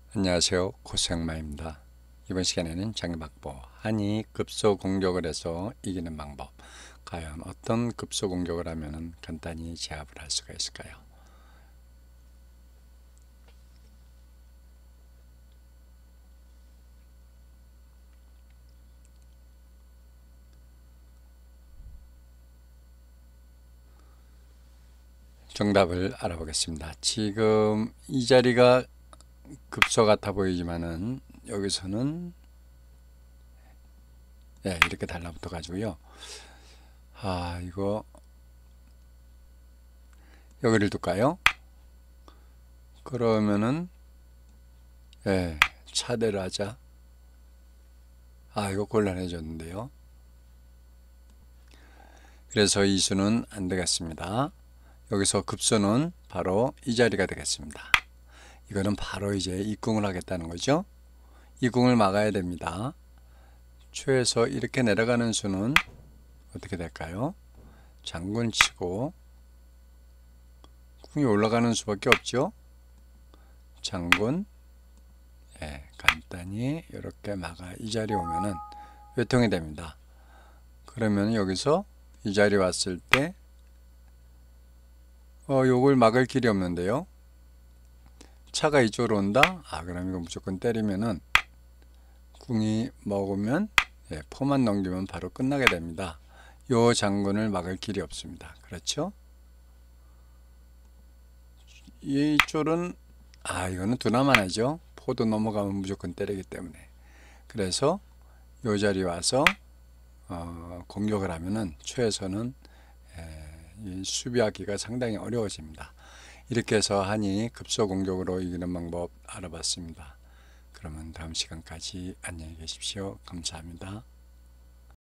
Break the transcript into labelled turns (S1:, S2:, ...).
S1: 안녕하세요. 고수영마입니다. 이번 시간에는 장기박보 한이 급소 공격을 해서 이기는 방법, 과연 어떤 급소 공격을 하면 간단히 제압을 할 수가 있을까요? 정답을 알아보겠습니다. 지금 이 자리가 급소 같아 보이지만은 여기서는 이렇게 달라붙어 가지고요. 이거 여기를 둘까요? 그러면은 차대를 하자. 이거 곤란해졌는데요. 그래서 이 수는 안 되겠습니다. 여기서 급소는 바로 이 자리가 되겠습니다. 이거는 바로 이제 입궁을 하겠다는 거죠. 이궁을 막아야 됩니다. 초에서 이렇게 내려가는 수는 어떻게 될까요? 장군 치고 궁이 올라가는 수밖에 없죠. 장군, 간단히 이렇게 막아 이 자리에 오면은 외통이 됩니다. 그러면 여기서 이 자리에 왔을 때 요걸 막을 길이 없는데요. 차가 이쪽으로 온다? 그럼 이거 무조건 때리면은 궁이 먹으면 포만 넘기면 바로 끝나게 됩니다. 요 장군을 막을 길이 없습니다. 그렇죠? 이쪽은 이거는 두나만 하죠. 포도 넘어가면 무조건 때리기 때문에. 그래서 요 자리 와서 공격을 하면은 초에서는 이 수비하기가 상당히 어려워집니다. 이렇게 해서 한이 급소 공격으로 이기는 방법 알아봤습니다. 그러면 다음 시간까지 안녕히 계십시오. 감사합니다.